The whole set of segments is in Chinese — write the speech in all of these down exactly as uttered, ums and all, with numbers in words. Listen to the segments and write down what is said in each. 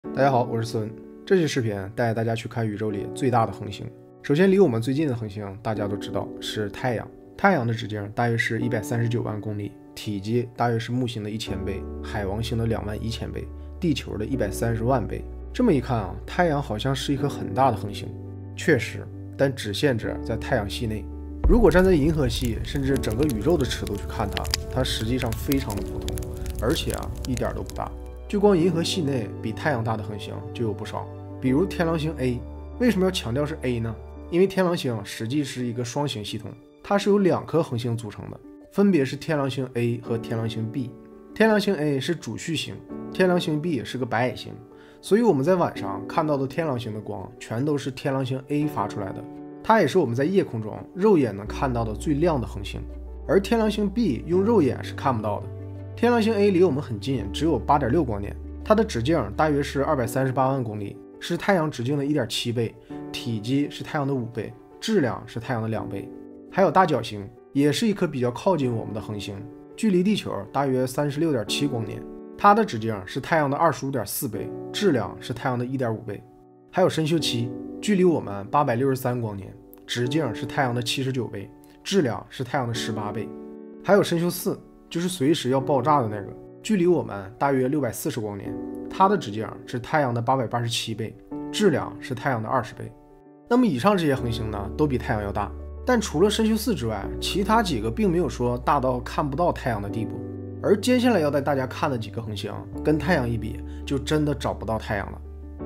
大家好，我是思文。这期视频带大家去看宇宙里最大的恒星。首先，离我们最近的恒星，大家都知道是太阳。太阳的直径大约是一百三十九万公里，体积大约是木星的一千倍，海王星的两万一千倍，地球的一百三十万倍。这么一看啊，太阳好像是一颗很大的恒星。确实，但只限制在太阳系内。如果站在银河系甚至整个宇宙的尺度去看它，它实际上非常的普通，而且啊一点都不大。就光银河系内比太阳大的恒星就有不少，比如天狼星 A。 为什么要强调是 A 呢？因为天狼星实际是一个双星系统，它是由两颗恒星组成的，分别是天狼星 A 和天狼星 B。 天狼星 A 是主序星，天狼星 B 是个白矮星，所以我们在晚上看到的天狼星的光全都是天狼星 A 发出来的，它也是我们在夜空中肉眼能看到的最亮的恒星。而天狼星 B 用肉眼是看不到的。天狼星 A 离我们很近，只有 八点六光年，它的直径大约是二百三十八万公里，是太阳直径的 一点七倍，体积是太阳的五倍，质量是太阳的两倍。还有大角星，也是一颗比较靠近我们的恒星，距离地球大约 三十六点七光年，它的直径是太阳的 二十五点四倍，质量是太阳的 一点五倍。还有参宿七，距离我们八百六十三光年，直径是太阳的七十九倍，质量是太阳的十八倍。还有参宿四，就是随时要爆炸的那个，距离我们大约六百四十光年，它的直径是太阳的八百八十七倍，质量是太阳的二十倍。那么以上这些恒星呢，都比太阳要大，但除了参宿四之外，其他几个并没有说大到看不到太阳的地步。而接下来要带大家看的几个恒星，跟太阳一比，就真的找不到太阳了。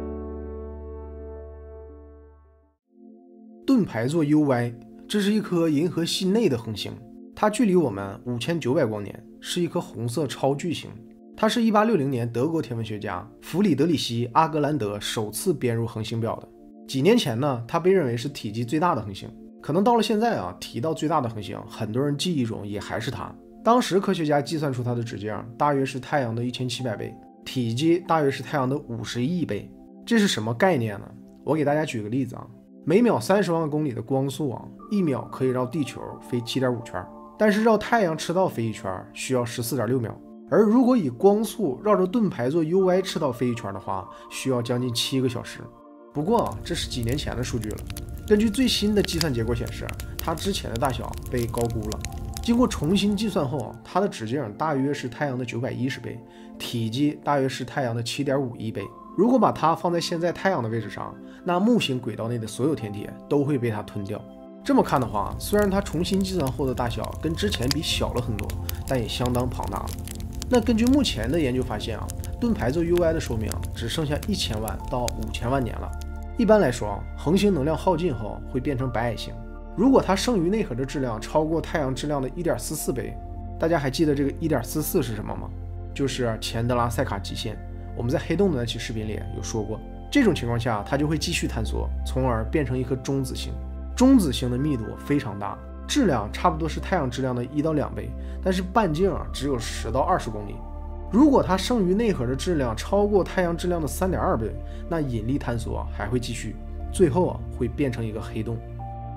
盾牌座 U Y， 这是一颗银河系内的恒星，它距离我们五千九百光年，是一颗红色超巨星。它是一八六零年德国天文学家弗里德里希·阿格兰德首次编入恒星表的。几年前呢，它被认为是体积最大的恒星。可能到了现在啊，提到最大的恒星，很多人记忆中也还是它。当时科学家计算出它的直径大约是太阳的一千七百倍，体积大约是太阳的五十亿倍。这是什么概念呢？我给大家举个例子啊，每秒三十万公里的光速啊，一秒可以绕地球飞 七点五圈。但是绕太阳赤道飞一圈需要 十四点六秒，而如果以光速绕着盾牌座 U Y 赤道飞一圈的话，需要将近七个小时。不过啊，这是几年前的数据了。根据最新的计算结果显示，它之前的大小被高估了。经过重新计算后，它的直径大约是太阳的九百一十倍，体积大约是太阳的 七点五亿倍。如果把它放在现在太阳的位置上，那木星轨道内的所有天体都会被它吞掉。这么看的话，虽然它重新计算后的大小跟之前比小了很多，但也相当庞大了。那根据目前的研究发现啊，盾牌座 U Y 的寿命只剩下一千万到五千万年了。一般来说，恒星能量耗尽后会变成白矮星。如果它剩余内核的质量超过太阳质量的 一点四四倍，大家还记得这个 一点四四 是什么吗？就是钱德拉塞卡极限。我们在黑洞的那期视频里有说过，这种情况下它就会继续探索，从而变成一颗中子星。中子星的密度非常大，质量差不多是太阳质量的一到两倍，但是半径啊只有十到二十公里。如果它剩余内核的质量超过太阳质量的 三点二倍，那引力探索还会继续，最后啊会变成一个黑洞。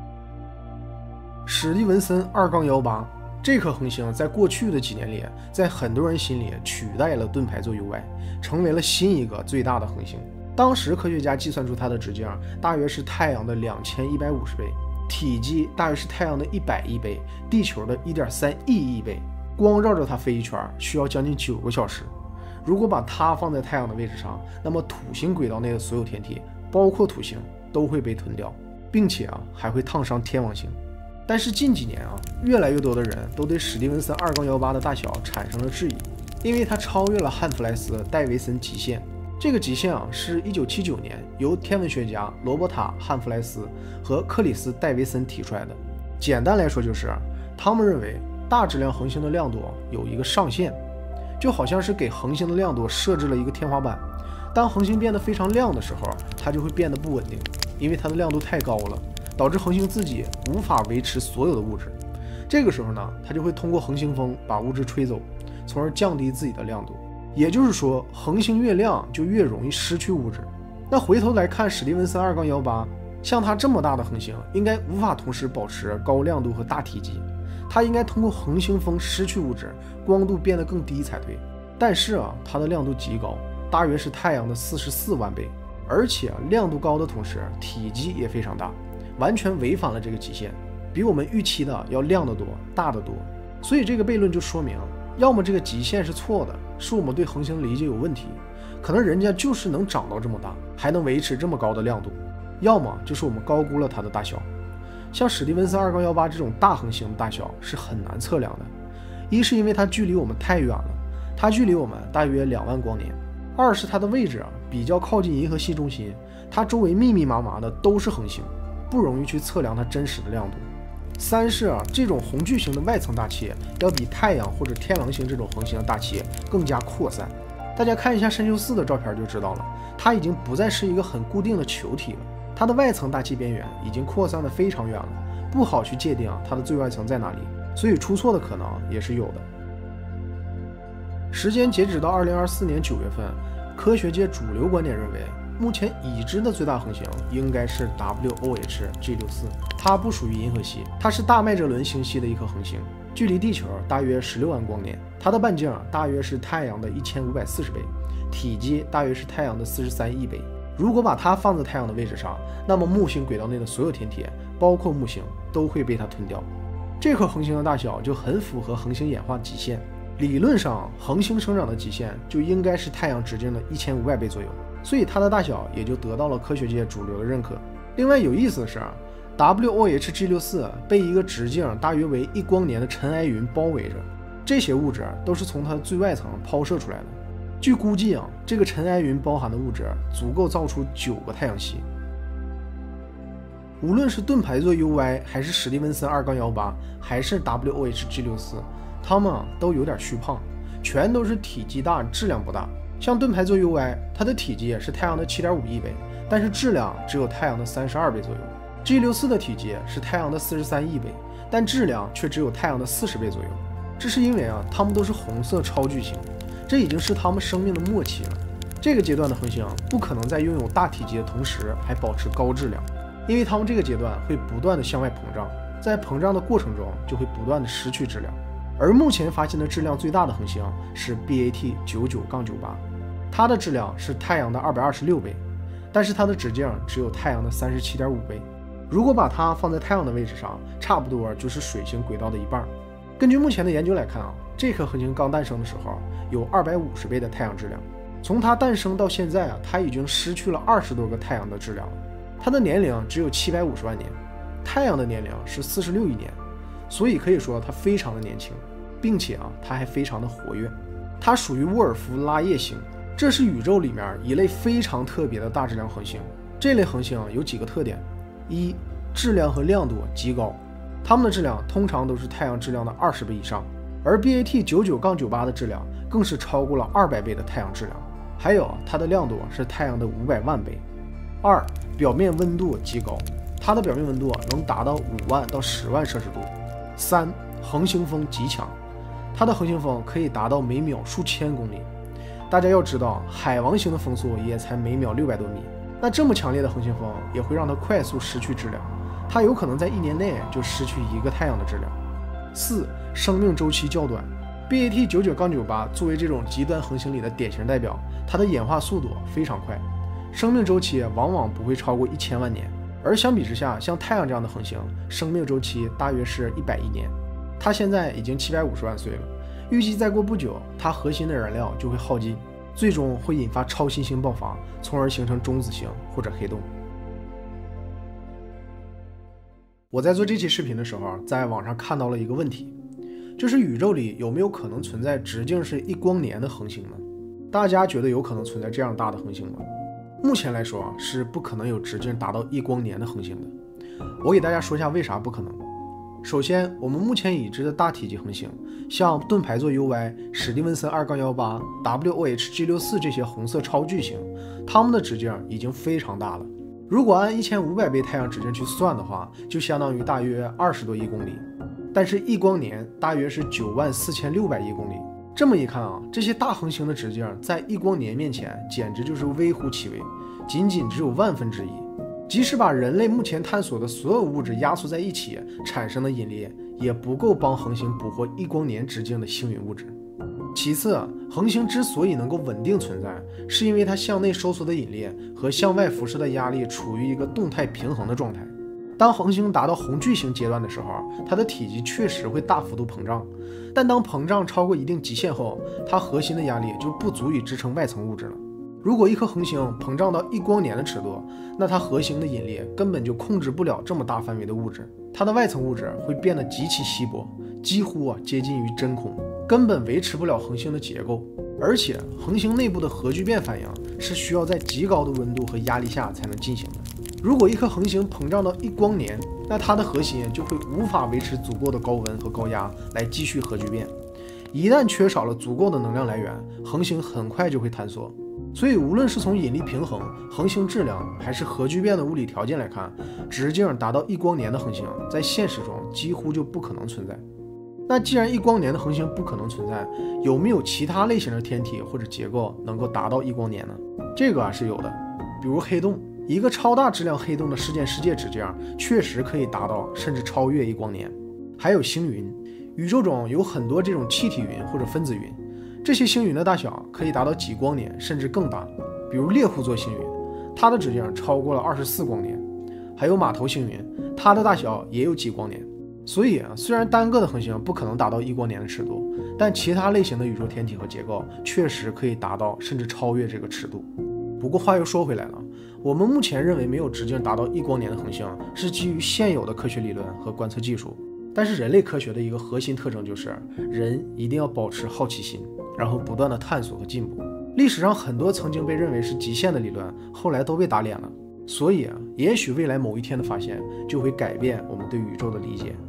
史蒂文森 二一八 这颗恒星在过去的几年里，在很多人心里取代了盾牌座 U Y， 成为了新一个最大的恒星。当时科学家计算出它的直径大约是太阳的两千一百五十倍，体积大约是太阳的一百亿倍，地球的 一点三亿亿倍。光绕着它飞一圈需要将近九个小时。如果把它放在太阳的位置上，那么土星轨道内的所有天体，包括土星，都会被吞掉，并且啊还会烫伤天王星。但是近几年啊，越来越多的人都对史蒂文森 二一八 的大小产生了质疑，因为它超越了汉弗莱斯戴维森极限。这个极限啊，是一九七九年由天文学家罗伯塔·汉弗莱斯和克里斯·戴维森提出来的。简单来说就是，他们认为大质量恒星的亮度有一个上限，就好像是给恒星的亮度设置了一个天花板。当恒星变得非常亮的时候，它就会变得不稳定，因为它的亮度太高了，导致恒星自己无法维持所有的物质。这个时候呢，它就会通过恒星风把物质吹走，从而降低自己的亮度。也就是说，恒星越亮就越容易失去物质。那回头来看史蒂文森 二一八， 像它这么大的恒星应该无法同时保持高亮度和大体积，它应该通过恒星风失去物质，光度变得更低才对。但是啊，它的亮度极高， 大约是太阳的四十四万倍，而且亮度高的同时体积也非常大，完全违反了这个极限，比我们预期的要亮得多，大得多。所以这个悖论就说明，要么这个极限是错的，是我们对恒星理解有问题，可能人家就是能长到这么大，还能维持这么高的亮度；要么就是我们高估了它的大小。像史蒂文森二杠一八这种大恒星的大小是很难测量的，一是因为它距离我们太远了，它距离我们大约两万光年；二是它的位置啊比较靠近银河系中心，它周围密密麻麻的都是恒星，不容易去测量它真实的亮度。三是啊，这种红巨星的外层大气要比太阳或者天王星这种恒星的大气更加扩散。大家看一下参丘四的照片就知道了，它已经不再是一个很固定的球体了，它的外层大气边缘已经扩散的非常远了，不好去界定它的最外层在哪里，所以出错的可能也是有的。时间截止到二零二四年九月份，科学界主流观点认为，目前已知的最大恒星应该是 W O H G 六十四， 它不属于银河系，它是大麦哲伦星系的一颗恒星，距离地球大约十六万光年，它的半径大约是太阳的一千五百四十倍，体积大约是太阳的四十三亿倍。如果把它放在太阳的位置上，那么木星轨道内的所有天体，包括木星，都会被它吞掉。这颗恒星的大小就很符合恒星演化极限，理论上恒星生长的极限就应该是太阳直径的一千五百倍左右，所以它的大小也就得到了科学界主流的认可。另外有意思的是 W O H G 六十四 被一个直径大约为一光年的尘埃云包围着，这些物质都是从它最外层抛射出来的。据估计啊，这个尘埃云包含的物质足够造出九个太阳系。无论是盾牌座 U Y 还是史蒂文森二杠一八，还是 W O H G 六十四，它们啊都有点虚胖，全都是体积大质量不大。像盾牌座 U Y， 它的体积是太阳的 七点五亿倍，但是质量只有太阳的三十二倍左右。 G 六十四 的体积是太阳的四十三亿倍，但质量却只有太阳的四十倍左右。这是因为啊，它们都是红色超巨星，这已经是它们生命的末期了。这个阶段的恒星不可能在拥有大体积的同时还保持高质量，因为它们这个阶段会不断的向外膨胀，在膨胀的过程中就会不断的失去质量。而目前发现的质量最大的恒星是 B A T 九十九九八， 它的质量是太阳的二百二十六倍，但是它的直径只有太阳的三十七点五倍。如果把它放在太阳的位置上，差不多就是水星轨道的一半。根据目前的研究来看啊，这颗恒星刚诞生的时候有二百五十倍的太阳质量，从它诞生到现在啊，它已经失去了二十多个太阳的质量了。它的年龄只有七百五十万年，太阳的年龄是四十六亿年，所以可以说它非常的年轻，并且啊，它还非常的活跃。它属于沃尔夫拉叶星，这是宇宙里面一类非常特别的大质量恒星。这类恒星有几个特点：一、质量和亮度极高，它们的质量通常都是太阳质量的二十倍以上，而 B A T 九十九九八 的质量更是超过了二百倍的太阳质量。还有它的亮度是太阳的五百万倍。二、表面温度极高，它的表面温度能达到五万到十万摄氏度。三、恒星风极强，它的恒星风可以达到每秒数千公里。大家要知道，海王星的风速也才每秒六百多米，那这么强烈的恒星风也会让它快速失去质量，它有可能在一年内就失去一个太阳的质量。四、生命周期较短， B A T 九十九九八 作为这种极端恒星里的典型代表，它的演化速度非常快，生命周期往往不会超过一千万年。而相比之下，像太阳这样的恒星，生命周期大约是一百亿年，它现在已经七百五十万岁了，预计再过不久，它核心的燃料就会耗尽，最终会引发超新星爆发，从而形成中子星或者黑洞。我在做这期视频的时候，在网上看到了一个问题，就是宇宙里有没有可能存在直径是一光年的恒星呢？大家觉得有可能存在这样大的恒星吗？目前来说是不可能有直径达到一光年的恒星的。我给大家说一下为啥不可能。首先，我们目前已知的大体积恒星，像盾牌座 U Y、史蒂文森二杠一八、W O H G 六十四 这些红色超巨星，它们的直径已经非常大了。如果按一千五百倍太阳直径去算的话，就相当于大约二十多亿公里。但是一光年大约是九万四千六百亿公里。这么一看啊，这些大恒星的直径在一光年面前简直就是微乎其微，仅仅只有万分之一。即使把人类目前探索的所有物质压缩在一起产生的引力，也不够帮恒星捕获一光年直径的星云物质。 其次，恒星之所以能够稳定存在，是因为它向内收缩的引力和向外辐射的压力处于一个动态平衡的状态。当恒星达到红巨星阶段的时候，它的体积确实会大幅度膨胀，但当膨胀超过一定极限后，它核心的压力就不足以支撑外层物质了。如果一颗恒星膨胀到一光年的尺度，那它核心的引力根本就控制不了这么大范围的物质，它的外层物质会变得极其稀薄，几乎啊接近于真空，根本维持不了恒星的结构。而且恒星内部的核聚变反应是需要在极高的温度和压力下才能进行的。如果一颗恒星膨胀到一光年，那它的核心就会无法维持足够的高温和高压来继续核聚变。一旦缺少了足够的能量来源，恒星很快就会坍缩。所以无论是从引力平衡、恒星质量还是核聚变的物理条件来看，直径达到一光年的恒星在现实中几乎就不可能存在。那既然一光年的恒星不可能存在，有没有其他类型的天体或者结构能够达到一光年呢？这个啊是有的，比如黑洞，一个超大质量黑洞的事件世界直径确实可以达到甚至超越一光年。还有星云，宇宙中有很多这种气体云或者分子云，这些星云的大小可以达到几光年甚至更大，比如猎户座星云，它的直径超过了二十四光年。还有马头星云，它的大小也有几光年。所以啊，虽然单个的恒星不可能达到一光年的尺度，但其他类型的宇宙天体和结构确实可以达到甚至超越这个尺度。不过话又说回来了，我们目前认为没有直径达到一光年的恒星是基于现有的科学理论和观测技术。但是人类科学的一个核心特征就是人一定要保持好奇心，然后不断的探索和进步。历史上很多曾经被认为是极限的理论后来都被打脸了，所以啊，也许未来某一天的发现就会改变我们对宇宙的理解。